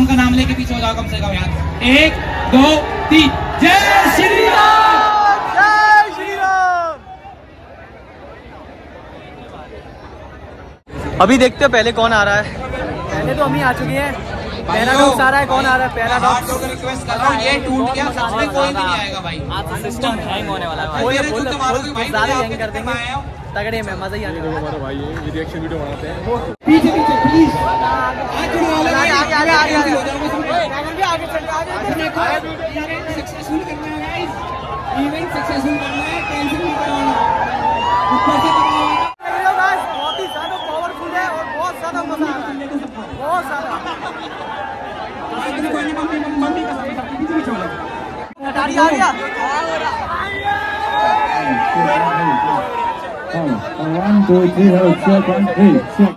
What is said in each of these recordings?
भगवान का नाम लेके पीछे हो जाओ कम से कम यार। 1 2 3 जय श्री राम, जय श्री राम। अभी देखते हैं पहले कौन आ रहा है। पहले तो हम ही आ चुके हैं। पैराडॉक्स आ रहा है। कौन आ रहा है? पैराडॉक्स। रिक्वेस्ट कर रहा हूं, ये टूट गया सच में कोई भी नहीं आएगा भाई। आज सिस्टम हैंग होने वाला है। ज्यादा हैंग कर देंगे तगड़े में, मजा ही आने वाला है। हमारा भाई है, रिएक्शन वीडियो बनाते हैं। पीछे पीछे प्लीज सक्सेसफुल करना है गाइस, इवेंट सक्सेसफुल करना है, टेंशन नहीं करना। ऊपर से गाइस बहुत ही ज्यादा पावरफुल है और बहुत ज्यादा मजा आ रहा है, बहुत ज्यादा। मम्मी का पीछे पीछे हो जाओ। आ गया। 1 2 3 check 1 3 check।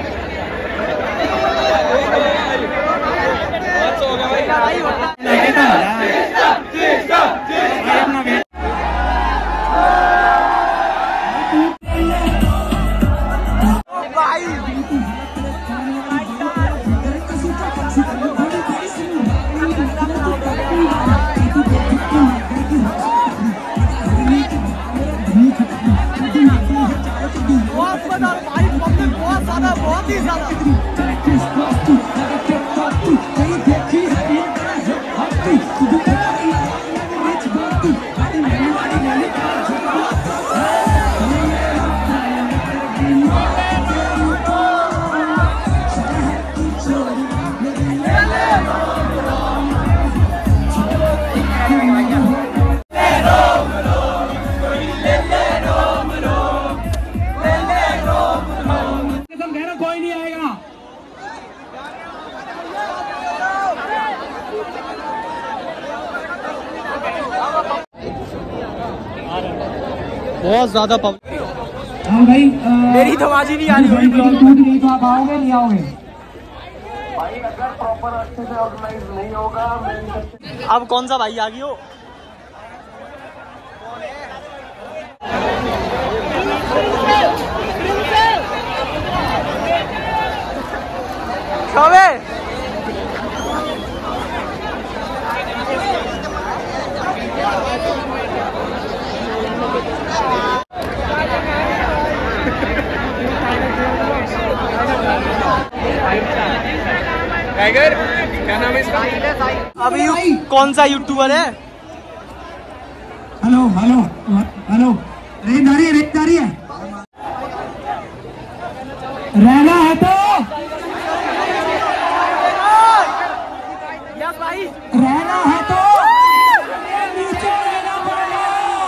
बहुत ही ज्यादा। कोई नहीं आएगा। बहुत ज्यादा हाँ भाई, मेरी तो आवाज ही नहीं आ रही। टूट गई तो आप आओगे नहीं आओगे? भाई अगर प्रॉपर अच्छे से ऑर्गेनाइज नहीं होगा। अब कौन सा भाई आ गई हो? कब है? टाइगर क्या नाम है इसका? अभी कौन सा यूट्यूबर है? हेलो हेलो हेलो, रेड आ रही है, रेड आ रही है। रहना है तो भाई, रहना है तो नीचे रहना पड़ेगा।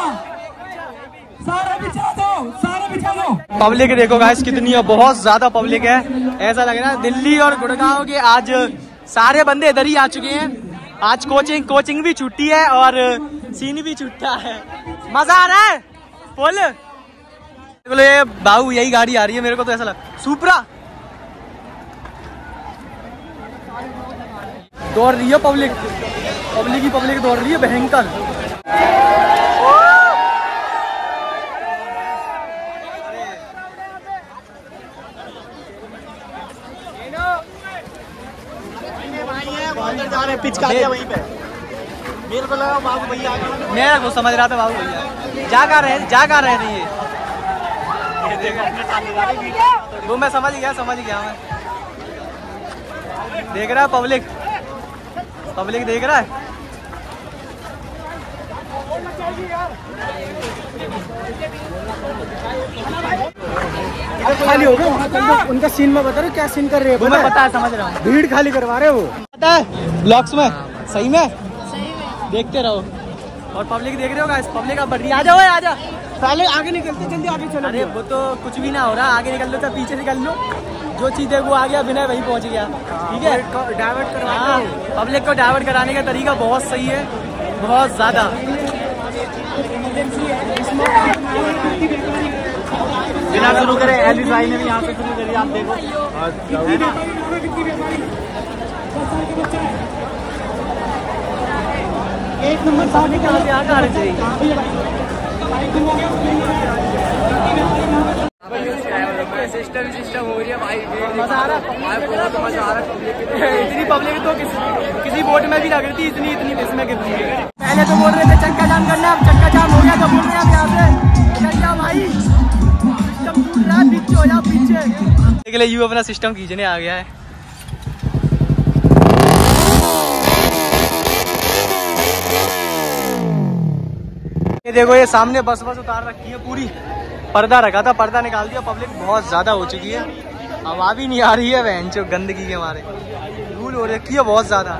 सारे बिछा दो, सारे बिछा दो। पब्लिक देखो गाइस कितनी है, बहुत ज्यादा पब्लिक है। ऐसा लग रहा है दिल्ली और गुड़गांव के आज सारे बंदे इधर ही आ चुके हैं। आज कोचिंग भी छुट्टी है और सीन भी छुट्टा है। मजा आ रहा है फुल। ये बाबू यही गाड़ी आ रही है, मेरे को तो ऐसा लग सुपरा दौड़ रही है। पब्लिक ही पब्लिक दौड़ रही है भयंकर। जा रहे पिच का वहीं पे। मेरे को लगा बाबू भैया आ गए। मैं वो समझ रहा था बाबू भैया जा कर रहे थे ये वो मैं समझ गया मैं देख रहा है पब्लिक देख रहा है। खाली हो गया उनका सीन में बता रहे क्या सीन कर रहे हैं? मैं पता है, समझ रहा हूँ। भीड़ खाली करवा रहे हो पता है ब्लॉग्स में। सही में देखते रहो और पब्लिक देख रहे हो गाइस। पब्लिक अब बढ़ रही है। आ जाओ पहले आगे निकलते, जल्दी आगे चलो। अरे वो तो कुछ भी ना हो रहा, आगे निकल लो तो पीछे निकल लो। जो चीज है वो आ गया, बिना वहीं पहुंच गया। ठीक है, डाइवर्ट करवा पब्लिक को डाइवर्ट कराने का तरीका बहुत सही है, बहुत ज्यादा। बिना शुरू करे एलिस भाई ने भी यहाँ पे शुरू करी। आप देखो एक नंबर सामने कहाँ से आ रहे थे। सिस्टम हो रही है भाई, मजा आ रहा है, बहुत मजा आ रहा है। इतनी पब्लिक तो किसी बोट में भी लग रही थी, इतनी इसमें गिर रही है। पहले तो बोल रहे थे चक्का जाम करना, अब चक्का जाम हो गया तो बोल रहे हैं यहाँ से भाई सिस्टम टूट रहा है, पीछे हो जाओ पीछे। के लिए यू अपना सिस्टम खींचने आ गया है। ये देखो ये सामने बस उतार रखी है पूरी, पर्दा रखा था, पर्दा निकाल दिया। पब्लिक बहुत ज्यादा हो चुकी है, हवा भी नहीं आ रही है बहन जो गंदगी के मारे, धूल हो रखी है बहुत ज्यादा।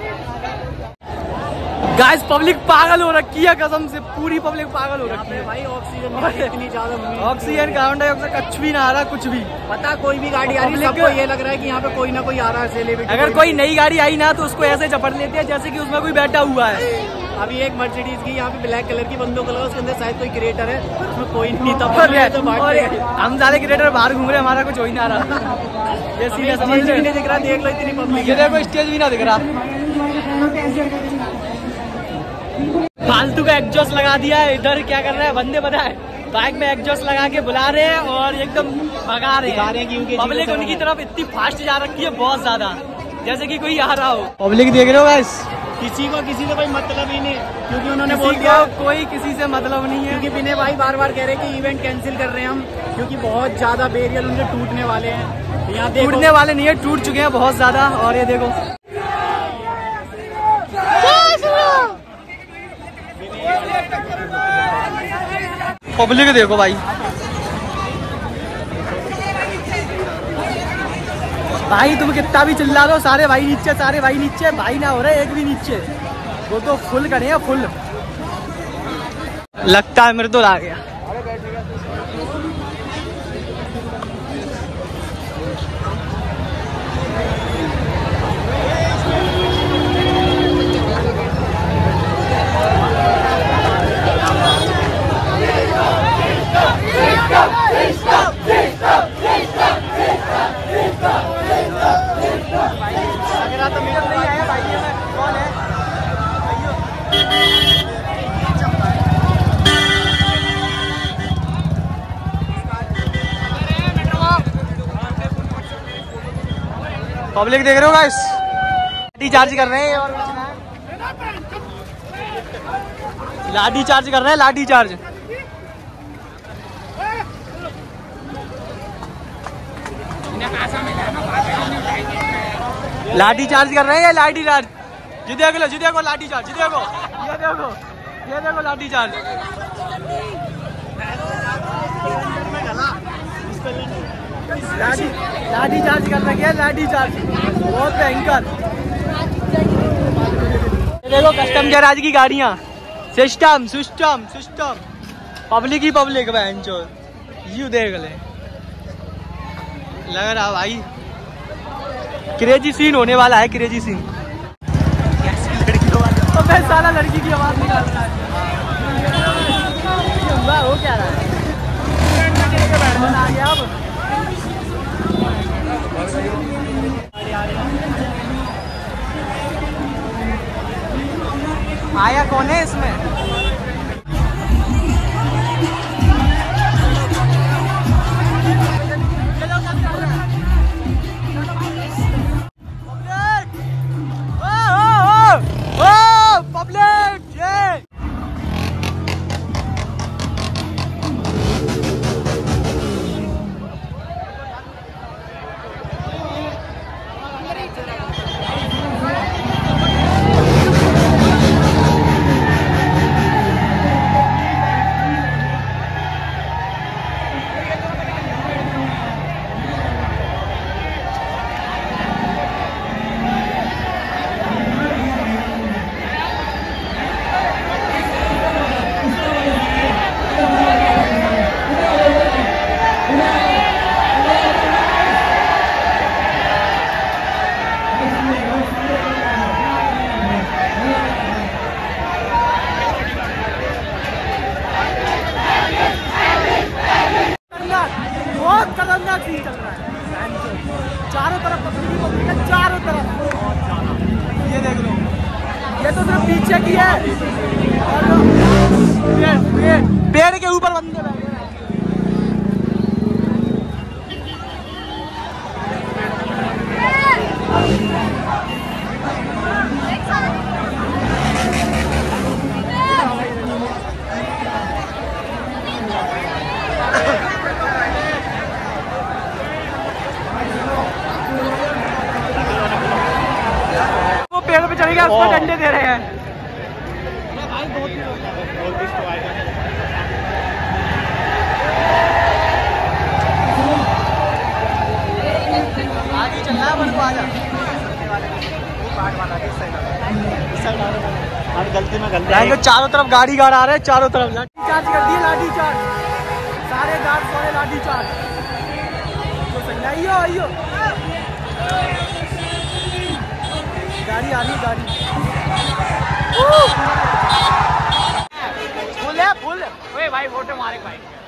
गाइस पब्लिक पागल हो रखी है, कसम से पूरी पब्लिक पागल हो रखी है भाई। ऑक्सीजन इतनी ज्यादा, ऑक्सीजन कार्बन डाइऑक्साइड कुछ भी ना आ रहा, कुछ भी पता। कोई भी गाड़ी आ रही है, सबको ये लग रहा है कि यहाँ पे कोई ना कोई आ रहा है सेलिब्रिटी। अगर कोई नई गाड़ी आई ना तो उसको ऐसे चपट लेते हैं जैसे कि उसमें कोई बैठा हुआ है। अभी एक मर्सिडीज की यहाँ पे ब्लैक कलर की बंदों कलर, उसके अंदर शायद कोई क्रिएटर है, उसमें कोई नहीं था। हम सारे क्रिएटर बाहर घूम रहे, हमारा कुछ हो ही ना रहा। ये सीधा समझ भी नहीं दिख रहा, देख लो इतनी पब्लिक। ये देखो स्टेज भी ना दिख रहा, फालतू का एग्जॉस्ट लगा दिया है। इधर क्या कर रहा है बंदे पता है, बाइक में एग्जॉस्ट लगा के बुला रहे हैं और एकदम भगा रहे हैं क्योंकि पब्लिक उनकी तरफ इतनी फास्ट जा रखी है बहुत ज्यादा, जैसे कि कोई आ रहा हो। पब्लिक देख रहे हो गाइस, किसी से कोई मतलब ही नहीं, क्योंकि उन्होंने बोल दिया कोई किसी से मतलब नहीं है। क्योंकि विनय भाई बार बार कह रहे हैं कि इवेंट कैंसिल कर रहे हैं हम, क्योंकि बहुत ज्यादा बैरियर उनके टूटने वाले हैं। यहाँ टूटने वाले नहीं है, टूट चुके हैं बहुत ज्यादा। और ये देखो पब्लिक देखो भाई, भाई तुम कितना भी चिल्ला लो, सारे भाई नीचे, सारे भाई नीचे, भाई ना हो रहे एक भी नीचे। वो तो फुल करे हैं, फुल लगता है मेरे तो आ गया। पब्लिक देख रहे हो गाइस, लाठी चार्ज कर रहे हैं और लाठी चार्ज कर रहे हैं, लाठी चार्ज। लाठी चार्ज कर रहे हैं, लाठी चार्ज। जी देखो लाठी चार्ज, ये देखो लाठी चार्ज। लाठी चार्ज कर रखी है, लाठी चार्ज बहुत भयंकर। देखो कस्टम गैराज की गाड़ियाँ, सिस्टम पब्लिक ही पब्लिक बहन चो, यू देख ले लग रहा भाई क्रेजी सीन होने वाला है, क्रेजी सीन। तो मैं साला लड़की की आवाज निकाल रहा है, हो क्या रहा है आ गया अब। आया कौन है इसमें? खतरनाक सीन चल रहा है चारों तरफ, पब्लिक है चारों तरफ। ये देख लो, ये तो सिर्फ पीछे की है और पेड़ के ऊपर बंदे बैठे हैं। मिल गया उसको डंडे दे रहे हैं। आगे चल रहा है बस गलती में गलती। चारों तरफ गाड़ी गाड़ आ रहे हैं, चारों तरफ लाठी चार्ज कर दिए, लाठी चार्ज सारे गार्ड सारे लाठी चार्ज। तो सही आइयो आइयो गाड़ी आ रही गाड़ी। फुल है फुल। ओए भाई फोटो मारे भाई।